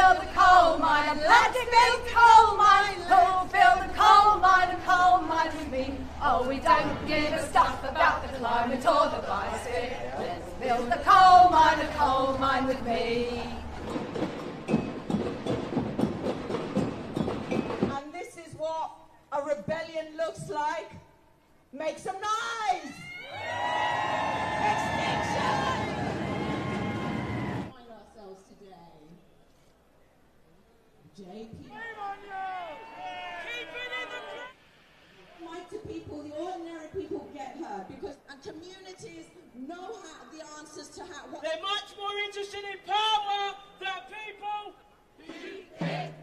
build the coal mine? Let's build coal mine. Who'll build the coal mine with me? Oh, we don't give a stuff about the climate or the biosphere. Let's build the coal mine with me. And this is what a rebellion looks like. Make some noise! Extinction! Find ourselves today. JP. Like to people, the ordinary people get hurt because communities know the answers to how. They're much more interested in power than people.